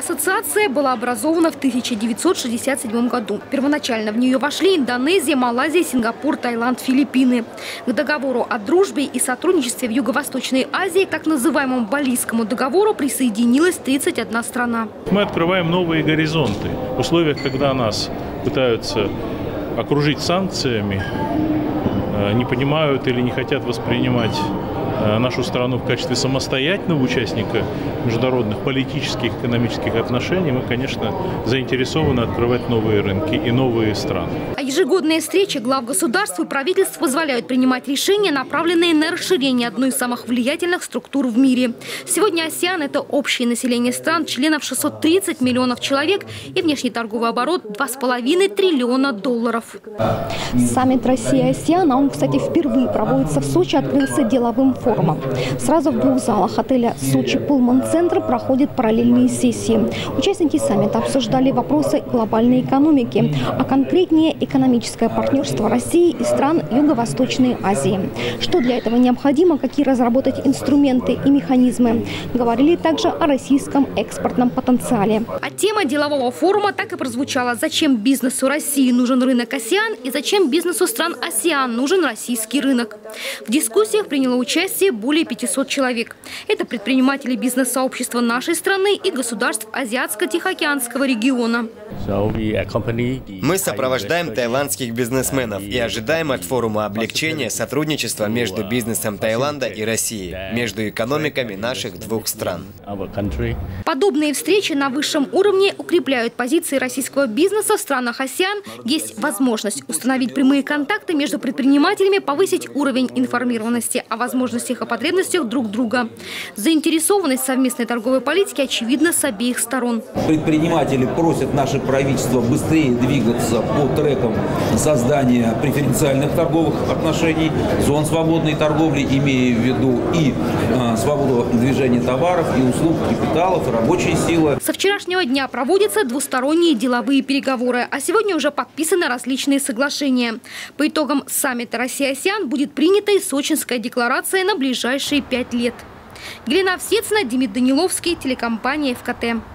Ассоциация была образована в 1967 году. Первоначально в нее вошли Индонезия, Малайзия, Сингапур, Таиланд, Филиппины. К договору о дружбе и сотрудничестве в Юго-Восточной Азии, так называемому Балийскому договору, присоединилась 31 страна. Мы открываем новые горизонты. В условиях, когда нас пытаются окружить санкциями, не понимают или не хотят воспринимать нашу страну в качестве самостоятельного участника международных политических, экономических отношений, мы, конечно, заинтересованы открывать новые рынки и новые страны. А ежегодные встречи глав государств и правительств позволяют принимать решения, направленные на расширение одной из самых влиятельных структур в мире. Сегодня АСЕАН – это общее население стран, членов 630 миллионов человек и внешний торговый оборот $2,5 триллиона. Саммит Россия-АСЕАН, он, кстати, впервые проводится в Сочи, открылся деловым форумом. Сразу в двух залах отеля «Сочи Пулман-центр» проходят параллельные сессии. Участники саммита обсуждали вопросы глобальной экономики, а конкретнее экономическое партнерство России и стран Юго-Восточной Азии. Что для этого необходимо, какие разработать инструменты и механизмы. Говорили также о российском экспортном потенциале. А тема делового форума так и прозвучала: зачем бизнесу России нужен рынок АСЕАН и зачем бизнесу стран АСЕАН нужен российский рынок. В дискуссиях приняло участие более 500 человек. Это предприниматели бизнес-сообщества нашей страны и государств Азиатско-Тихоокеанского региона. Мы сопровождаем таиландских бизнесменов и ожидаем от форума облегчения сотрудничества между бизнесом Таиланда и России, между экономиками наших двух стран. Подобные встречи на высшем уровне укрепляют позиции российского бизнеса в странах АСЕАН. Есть возможность установить прямые контакты между предпринимателями, повысить уровень информированности о возможностях и потребностях друг друга. Заинтересованность в совместной торговой политике очевидна с обеих сторон. Предприниматели просят наше правительство быстрее двигаться по трекам создания преференциальных торговых отношений, зон свободной торговли, имея в виду и свободу движения товаров, и услуг, капиталов, и рабочей силы. Со вчерашнего дня проводятся двусторонние деловые переговоры, а сегодня уже подписаны различные соглашения. По итогам саммита Россия-АСЕАН будет принята и Сочинская декларация на ближайшие 5 лет. Елена Овсецина, Демид Даниловский, телекомпания ФКТ.